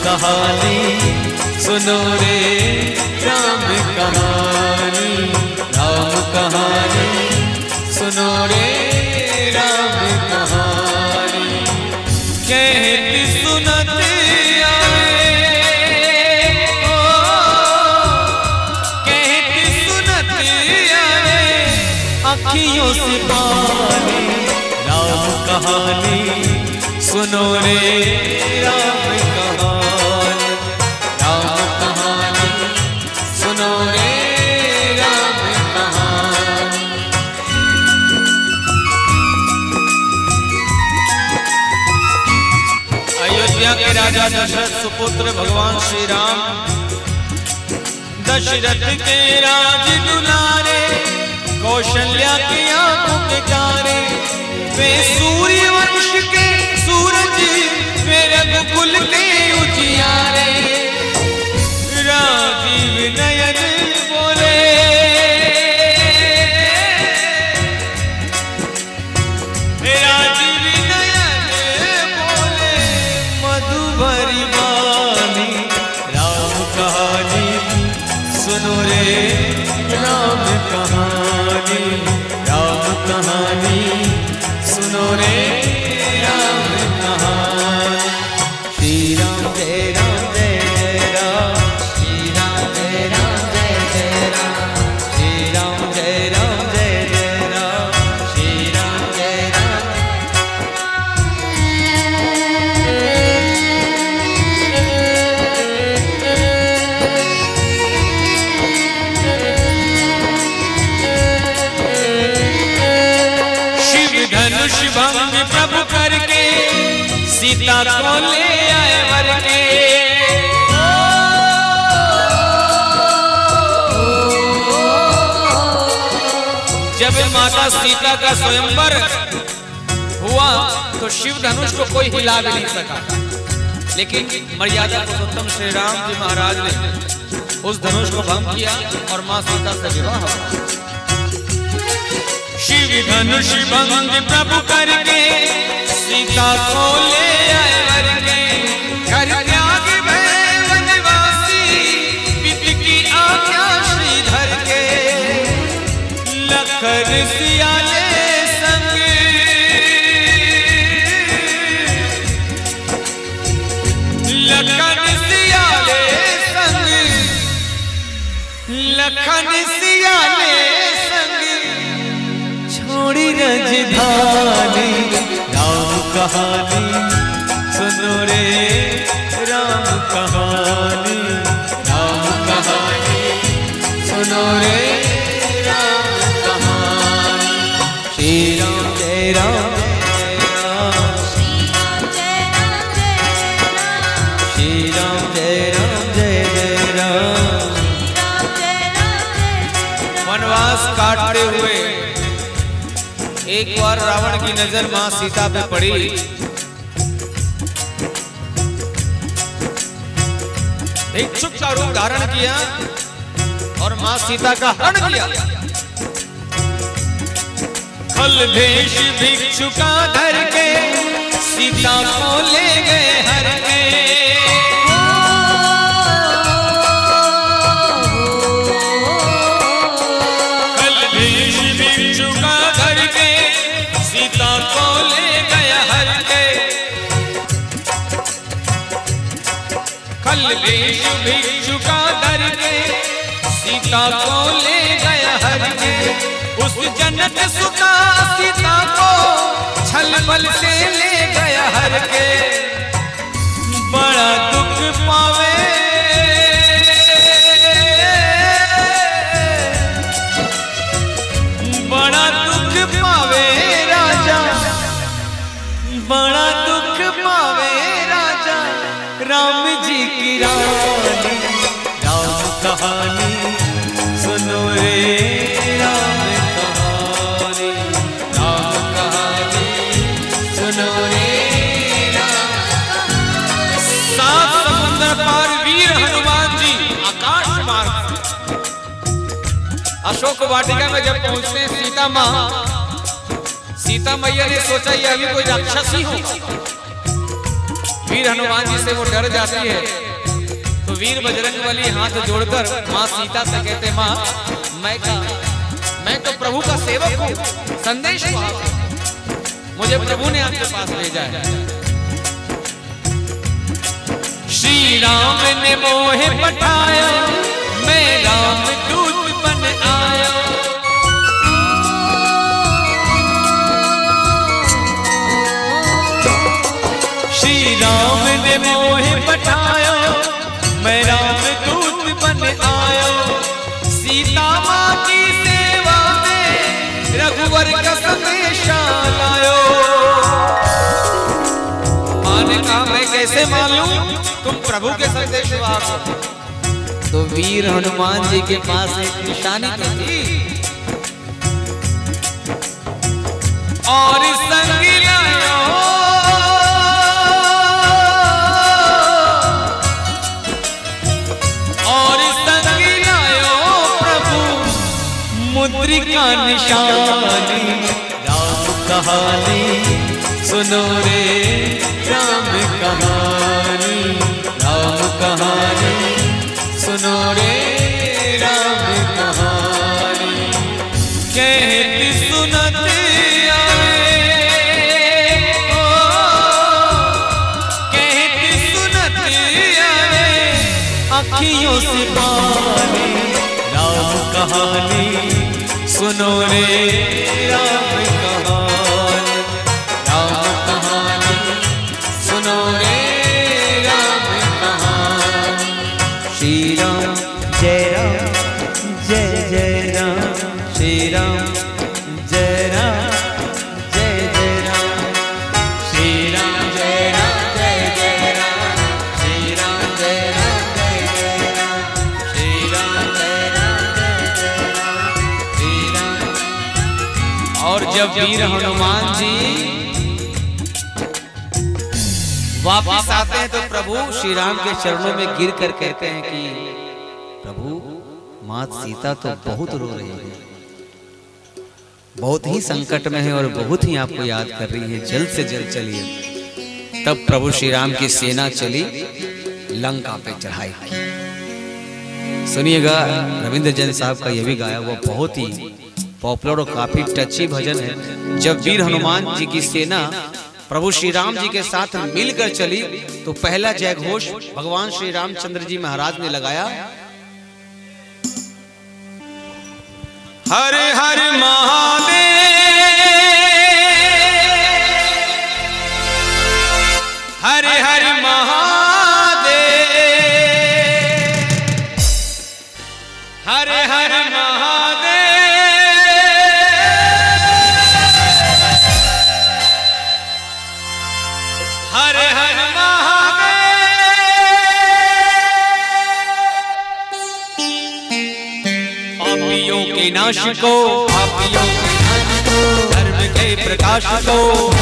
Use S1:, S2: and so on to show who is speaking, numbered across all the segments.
S1: कहानी सुनो रे राम कहानी, राम कहानी सुनो रे राम कहानी। कहती सुनती अखियों से पानी, राम कहानी सुनो रे राम कहानी, राम कहानी सुनो रे राम कहानी। अयोध्या के राजा दशरथ सुपुत्र भगवान श्री राम दशरथ के राज दुलारे, कौशल्या की आंखों के तारे, वे सूर्य वंश के सूरज, वे रघुकुल के उजियारे। राजीव नयन बोले, राजीव नयन बोले मधुबरी वाणी, राम कहानी सुनो रे राम कहानी, राम कहानी सुनो रे राम कहानी। श्री राम जय राम जय जय राम, श्री राम जय राम जय जय राम, श्री राम जय राम जय जय राम, श्री राम जय राम। धनुष भंग प्रभु करके सीता को ले आए वर के। जब माता सीता का स्वयंवर हुआ तो शिव धनुष को कोई हिला भी नहीं सका, लेकिन मर्यादा पुरुषोत्तम श्री राम जी महाराज ने उस धनुष को भंग किया और मां सीता से विवाह हुआ। शिव धनुष भंग प्रभु करके सीता को ले आए वर के। घर त्याग भय वनवासी, पिता की आज्ञा श्रीधर के। लखन सियाले संग, लखन सियाले संग, लखन सियाले छोड़ी रजधानी, राम कहानी सुनो रे राम कहानी, राम कहानी सुनो रे राम कहानी। श्री राम जय राम जय राम, श्री राम जय राम जय राम, श्री राम जय राम जय जय राम, श्री राम जय राम जय। वनवास काटते हुए एक बार रावण की नजर मां सीता पे पड़ी। भिक्षुक का रूप धारण किया और मां सीता का हरण किया। खल भेष भिक्षुका धर के सीता को ले गए हर के। खल भेष भिक्षुका धर के सीता को ले गया हर के। खल भेष भिक्षुका धर के सीता को ले गया हर के। उस जनक सुता सीता को छल बल से ले गया हर के। बड़ा दुख पावे बड़ा दुख पावे राजा, बड़ा दुख पावे राजा राम जी की रानी। राम कहानी सुनो रे राम कहानी, राम कहानी सुनो रे राम। सात समुद्र पार वीर हनुमान जी आकाश मार्ग अशोक वाटिका में जब पहुंचते हैं सीता मैया ने सोचा ये अभी कोई राक्षस ही हो, वीर हनुमान जी से वो डर जाती है तो वीर बजरंगबली हाथ जोड़कर माँ सीता से कहते, माँ मैं तो प्रभु का सेवक हूँ, संदेश मुझे प्रभु ने आपके पास भेजा है। श्री राम ने मोहे पठाया, मैं राम दूत बन आया। श्री राम ने मोहे पठाया, मैं राम दूत बन आया। सीता माँ की सेवा में रघुवर का संदेशा लायो। माँ ने कहा, मैं कैसे मालूं तुम प्रभु के संदेशवाहक हो? तो वीर हनुमान जी के पास एक निशानी तो थी और संग लायो। मुद्रिका निशानी, राम कहानी सुनो रे, राम कहानी, राम कहानी सुनो रे, राम कहानी। कहती सुनती आए, ओ कहती सुनती आए, अखियों से पानी, राम कहानी सुनो रे, राम कहानी, राम कहानी सुनो रे, राम कहानी। श्री राम जय राम, जय जय राम, श्री राम जय राम, जय जय राम, श्री राम जय राम, जय जय राम, श्री राम जय राम, जय जय राम, श्री राम जय राम, जय जय राम। और जब वीर हनुमान जी वापस आते हैं तो प्रभु श्री राम के चरणों में गिर कर कहते हैं कि प्रभु, माँ सीता तो बहुत रो रही है, बहुत ही संकट में है और बहुत ही आपको याद कर रही है, जल्द से जल्द चलिए। तब प्रभु श्री राम की सेना चली लंका पे चढ़ाई। सुनिएगा, रविंद्र जैन साहब का यह भी गाया हुआ बहुत ही पॉपुलर और काफी टची भजन है। जब वीर हनुमान जी की सेना प्रभु श्री राम जी के साथ मिलकर चली तो पहला जय घोष भगवान श्री रामचंद्र जी महाराज ने लगाया, हर हर महादेव, हर हर महादेव, हर हर महादेव, हर हर पापियों के नाश को, पापियों के नाश को, धर्म के प्रकाश को,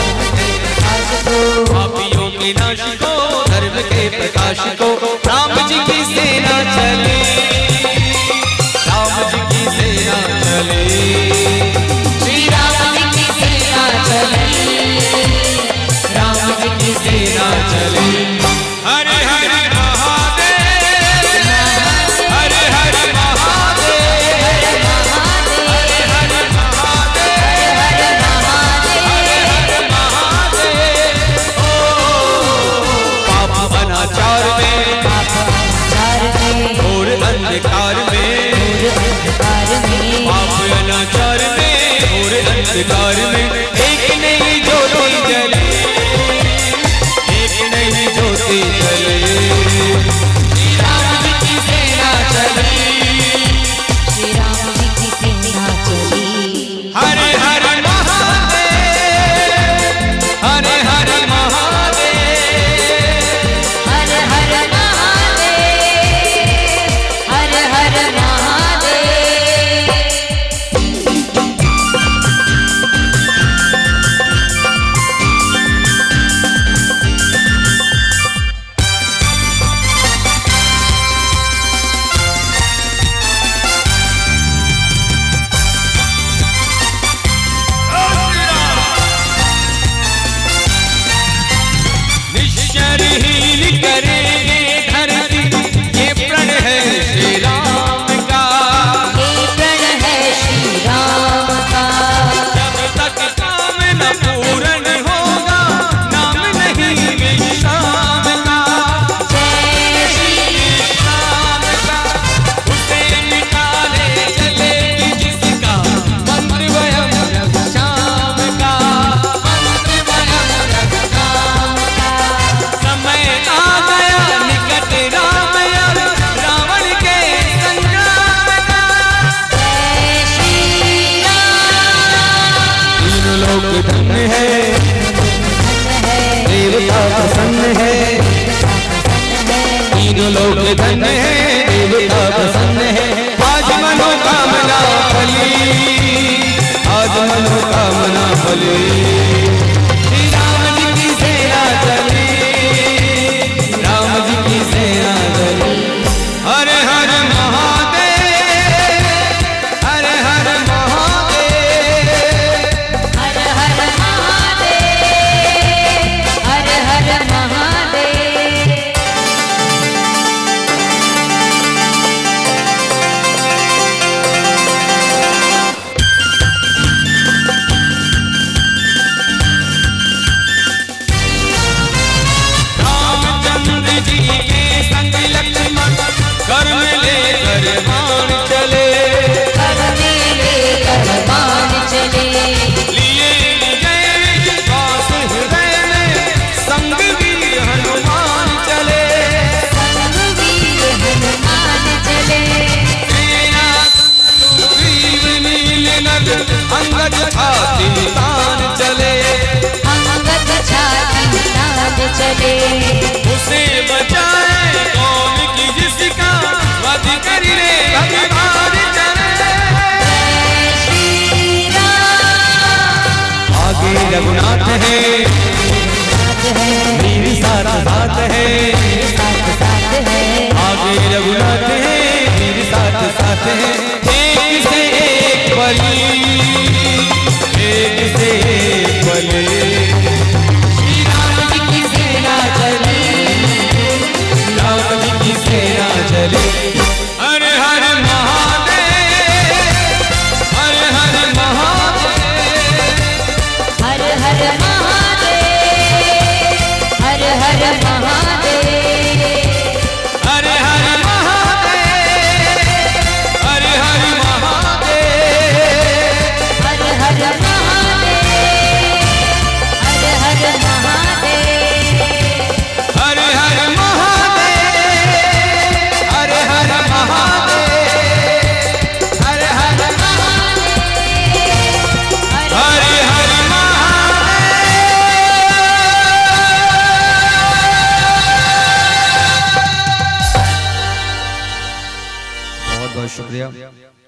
S1: पापियों के नाश को, धर्म के प्रकाश को, राम जी की सेना चली, राम जी की सेना चली, श्री राम जी की सेना चली, राम जी की सेना चली। हर हर महादेव, हर हर महादेव, हर हर महादेव, हर हर महादेव। ओ पाप अनाचार में, घोर अंधकार में, पाप अनाचार में, घोर अंधकार में, एक नहीं ज्योति जले, एक नहीं ज्योति जले, श्री राम जी की सेना चली, श्री राम जी की सेना चली। हर हर महादेव, हर हर महादेव,
S2: हर हर महादेव, हर हर महादेव।
S1: लोग धन्य है, देवता प्रसन्न है। आज मनोकामना फली, आज मनोकामना फली। श्री राम जी की सेना चली, राम जी की सेना चली। हर हर महादेव, हर हर महादेव,
S2: हर हर महादेव, हर हर महादेव।
S1: रामचंद्र जी के संग लक्ष्मण घर में लेकर बाण चले,
S2: घर में लेकर बाण चले।
S1: लिए विजय विश्वास हृदय में, संग वीर हनुमान चले।
S2: संग वीर हनुमान चले।
S1: सेना सुग्रीव नील नल अंगद छाती तान चले,
S2: अंगद छाती तान चले।
S1: उसे बचाए कौन की जिसका वध करी रे भगवान चले।
S2: जय श्री राम।
S1: आगे रघुनाथ है, वीर साथ साथ है,
S2: साथ साथ है।
S1: आगे रघुनाथ है, वीर साथ साथ है। एक से एक बली, एक से एक बली। श्री राम जी की सेना चली, राम जी की सेना चली। हर हर महादेव, हर हर महादेव,
S2: हर हर महादेव, हर हर महादेव।
S1: हर हर महादेव, हर हर महादेव,
S2: हर हर महादेव, हर हर महादेव।
S1: हर हर महादेव, हर हर महादेव, हर हर
S2: महादेव,
S1: हर हर महादेव। बहुत बहुत शुक्रिया।